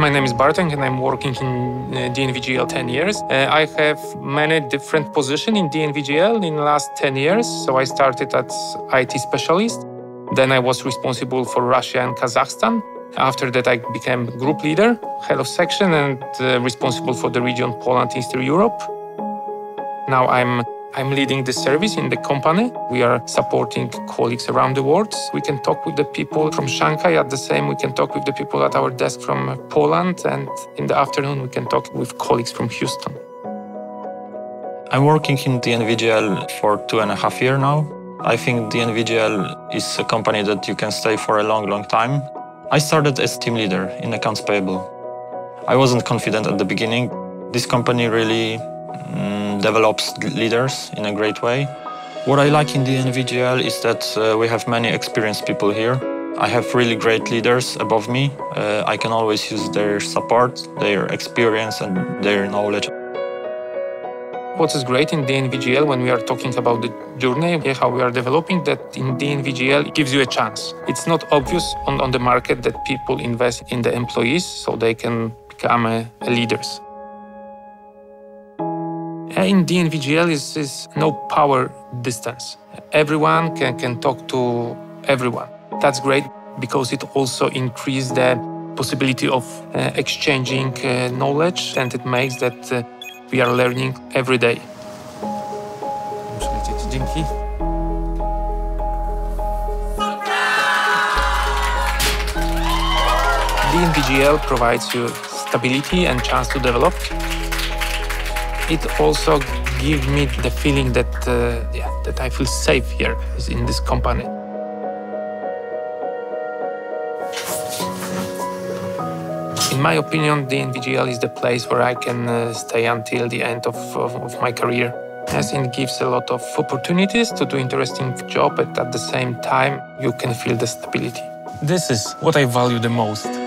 My name is Bartek and I'm working in DNV GL 10 years. I have many different positions in DNV GL in the last 10 years. So I started as IT specialist. Then I was responsible for Russia and Kazakhstan. After that, I became group leader, head of section, and responsible for the region Poland, Eastern Europe. Now I'm leading the service in the company. We are supporting colleagues around the world. We can talk with the people from Shanghai. At the same, we can talk with the people at our desk from Poland. And in the afternoon, we can talk with colleagues from Houston. I'm working in DNV GL for 2.5 years now. I think DNV GL is a company that you can stay for a long, long time. I started as team leader in accounts payable. I wasn't confident at the beginning. This company really develops leaders in a great way. What I like in DNV GL is that we have many experienced people here. I have really great leaders above me. I can always use their support, their experience and their knowledge. What is great in DNV GL when we are talking about the journey, how we are developing, that in DNV GL it gives you a chance. It's not obvious on the market that people invest in the employees so they can become leaders. In DNV GL is no power distance. Everyone can talk to everyone. That's great because it also increases the possibility of exchanging knowledge, and it makes that we are learning every day. DNV GL provides you stability and chance to develop. It also gives me the feeling that that I feel safe here in this company. In my opinion, DNV GL is the place where I can stay until the end of my career. As it gives a lot of opportunities to do interesting job, but at the same time, you can feel the stability. This is what I value the most.